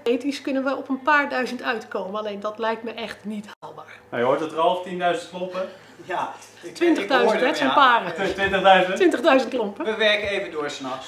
Ethisch kunnen we op een paar duizend uitkomen, alleen dat lijkt me echt niet haalbaar. Nou, je hoort het er al, 10.000 klompen. Ja, 20.000, het zijn paren. 20.000? 20.000 klompen. We werken even door s'nachts.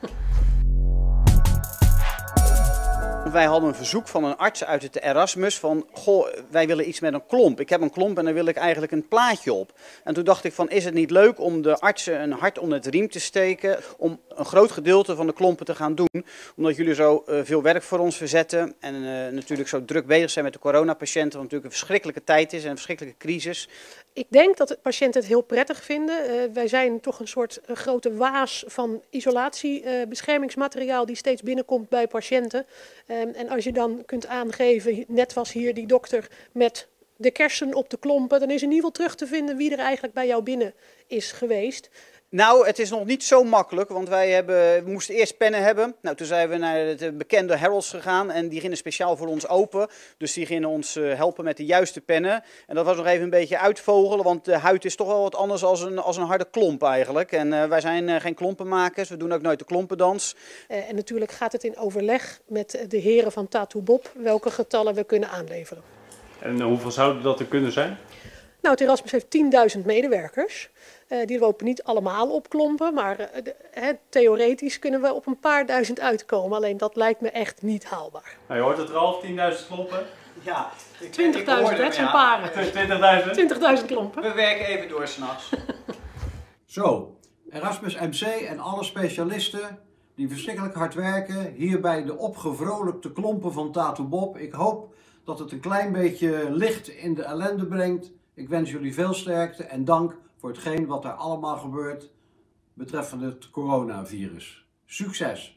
Wij hadden een verzoek van een arts uit het Erasmus van, goh, wij willen iets met een klomp. Ik heb een klomp en daar wil ik eigenlijk een plaatje op. En toen dacht ik van, is het niet leuk om de artsen een hart onder het riem te steken, om een groot gedeelte van de klompen te gaan doen. Omdat jullie zo veel werk voor ons verzetten en natuurlijk zo druk bezig zijn met de coronapatiënten, wat natuurlijk een verschrikkelijke tijd is en een verschrikkelijke crisis. Ik denk dat de patiënten het heel prettig vinden. Wij zijn toch een soort grote waas van isolatiebeschermingsmateriaal die steeds binnenkomt bij patiënten. En als je dan kunt aangeven, net was hier die dokter met de kersen op de klompen, dan is in ieder geval terug te vinden wie er eigenlijk bij jou binnen is geweest. Nou, het is nog niet zo makkelijk, want we moesten eerst pennen hebben. Nou, toen zijn we naar het bekende Harrods gegaan en die gingen speciaal voor ons open. Dus die gingen ons helpen met de juiste pennen. En dat was nog even een beetje uitvogelen, want de huid is toch wel wat anders als een harde klomp eigenlijk. En wij zijn geen klompenmakers, we doen ook nooit de klompendans. En natuurlijk gaat het in overleg met de heren van Tattoo Bob welke getallen we kunnen aanleveren. En hoeveel zouden dat er kunnen zijn? Nou, het Erasmus heeft 10.000 medewerkers. Die lopen niet allemaal op klompen, maar theoretisch kunnen we op een paar duizend uitkomen. Alleen dat lijkt me echt niet haalbaar. Nou, je hoort het er al, 10.000 klompen. Ja, 20.000, het zijn paren. 20.000? 20.000 klompen. We werken even door s'nachts. Zo, Erasmus MC en alle specialisten die verschrikkelijk hard werken, hier bij de opgevrolijkte klompen van Tattoo Bob. Ik hoop dat het een klein beetje licht in de ellende brengt. Ik wens jullie veel sterkte en dank voor hetgeen wat er allemaal gebeurt betreffende het coronavirus. Succes!